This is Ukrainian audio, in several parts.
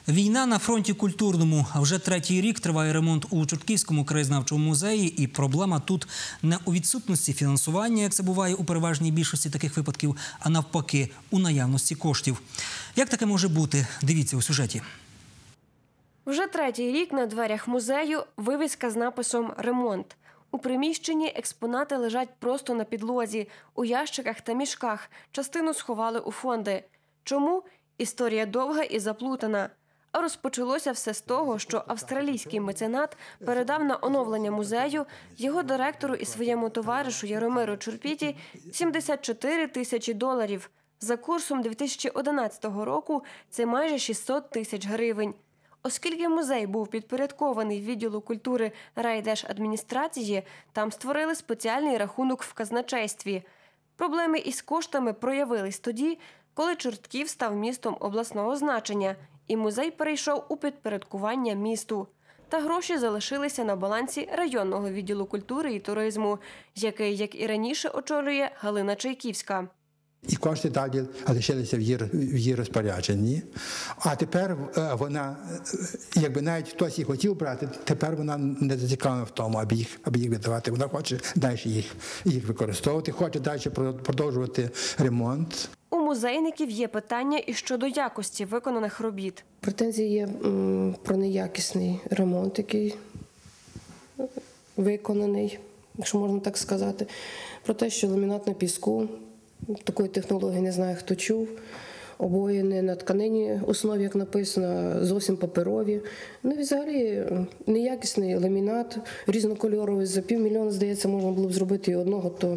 Війна на фронті культурному. А вже третій рік триває ремонт у Чортківському краєзнавчому музеї. І проблема тут не у відсутності фінансування, як це буває у переважній більшості таких випадків, а навпаки, у наявності коштів. Як таке може бути? Дивіться у сюжеті. Вже третій рік на дверях музею вивіска з написом «Ремонт». У приміщенні експонати лежать просто на підлозі, у ящиках та мішках. Частину сховали у фонди. Чому? Історія довга і заплутана. А розпочалося все з того, що австралійський меценат передав на оновлення музею його директору і своєму товаришу Яромиру Чурпіті 74 тисячі доларів. За курсом 2011 року це майже 600 тисяч гривень. Оскільки музей був підпорядкований відділу культури райдержадміністрації, там створили спеціальний рахунок в казначействі. Проблеми із коштами проявились тоді, коли Чортків став містом обласного значення, і музей перейшов у підпорядкування місту. Та гроші залишилися на балансі районного відділу культури і туризму, який, як і раніше, очолює Галина Чайківська. І кошти далі лишилися в її розпорядженні. А тепер вона, якби навіть хтось і хотів брати, тепер вона не зацікавлена в тому, аби їх віддавати. Вона хоче далі їх використовувати, хоче далі продовжувати ремонт. У музейників є питання і щодо якості виконаних робіт. Претензії є про неякісний ремонт, який виконаний, якщо можна так сказати. Про те, що ламінат на піску, такої технології не знаю, хто чув. Обої не на тканині основі, як написано, а зовсім паперові. Ну і взагалі неякісний ламінат, різнокольоровий. За $500 000, здається, можна було б зробити і одного, то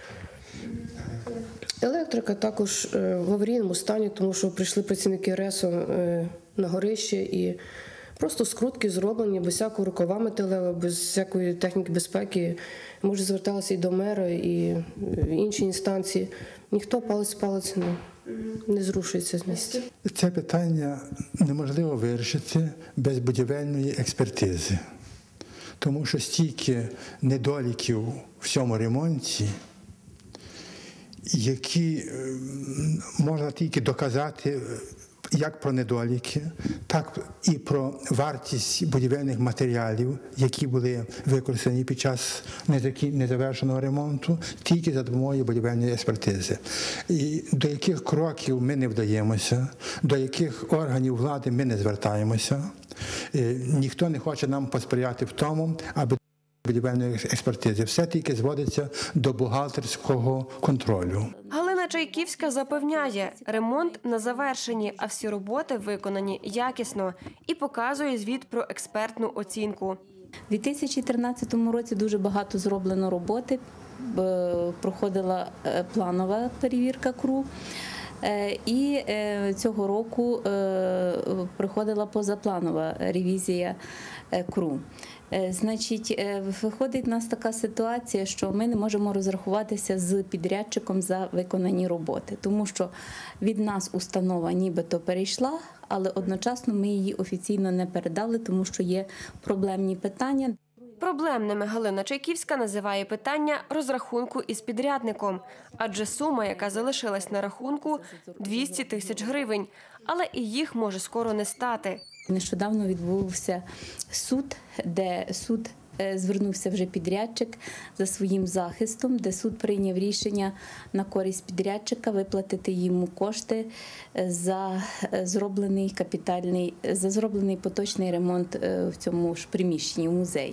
електрика також в аварійному стані, тому що прийшли працівники РЕСу на горище і просто скрутки зроблені, без всякого рукава металевого, без всякої техніки безпеки. Може, зверталися і до мера, і інші інстанції. Ніхто палець не зрушується з місця. Це питання неможливо вирішити без будівельної експертизи. Тому що стільки недоліків в цьому ремонті, які можна тільки доказати як про недоліки, так і про вартість будівельних матеріалів, які були використані під час незавершеного ремонту, тільки за допомогою будівельної експертизи. І до яких кроків ми не вдаємося, до яких органів влади ми не звертаємося. Ніхто не хоче нам посприяти в тому, аби будівельної експертизи. Все тільки зводиться до бухгалтерського контролю. Галина Чайківська запевняє, ремонт на завершенні, а всі роботи виконані якісно і показує звіт про експертну оцінку. У 2013 році дуже багато зроблено роботи, проходила планова перевірка КРУ. І цього року проходила позапланова ревізія КРУ. Значить, виходить у нас така ситуація, що ми не можемо розрахуватися з підрядчиком за виконані роботи, тому що від нас установа нібито перейшла, але одночасно ми її офіційно не передали, тому що є проблемні питання. Проблемними Галина Чайківська називає питання розрахунку із підрядником, адже сума, яка залишилась на рахунку – 200 тисяч гривень, але і їх може скоро не стати. Нещодавно відбувся суд, де суд звернувся вже підрядчик за своїм захистом, де суд прийняв рішення на користь підрядчика виплатити йому кошти за зроблений поточний ремонт в цьому ж приміщенні, в музеї.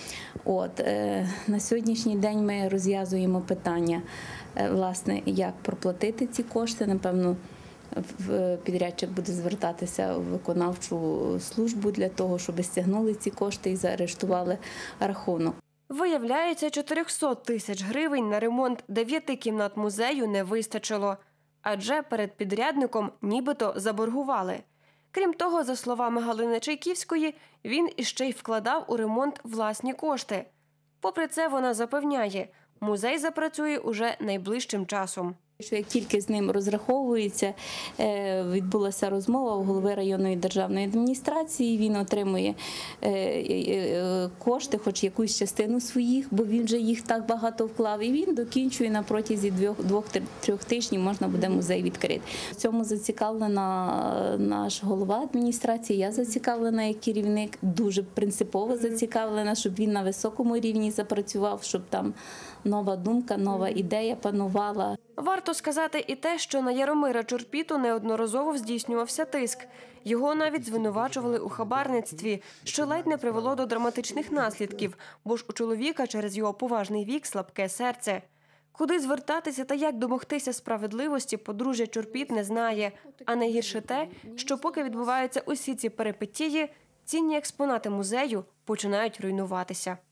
На сьогоднішній день ми розв'язуємо питання, власне, як проплатити ці кошти. Напевно, підрядчик буде звертатися в виконавчу службу для того, щоб стягнули ці кошти і заарештували рахунок. Виявляється, 400 тисяч гривень на ремонт 9 кімнат музею не вистачило, адже перед підрядником нібито заборгували. Крім того, за словами Галини Чайківської, він іще й вкладав у ремонт власні кошти. Попри це, вона запевняє, музей запрацює уже найближчим часом. Що як тільки з ним розраховується, відбулася розмова у голови районної державної адміністрації, він отримує кошти, хоч якусь частину своїх, бо він вже їх так багато вклав, і він докінчує на протязі 2-3 тижнів, можна буде музей відкрити. В цьому зацікавлена наш голова адміністрації, я зацікавлена як керівник, дуже принципово зацікавлена, щоб він на високому рівні запрацював, щоб там нова думка, нова ідея панувала. Варто сказати і те, що на Яромира Чорпіту неодноразово здійснювався тиск. Його навіть звинувачували у хабарництві, що ледь не привело до драматичних наслідків, бо ж у чоловіка через його поважний вік слабке серце. Куди звертатися та як домогтися справедливості подружжя Чорпіт не знає. А найгірше те, що поки відбуваються усі ці перипетії, цінні експонати музею починають руйнуватися.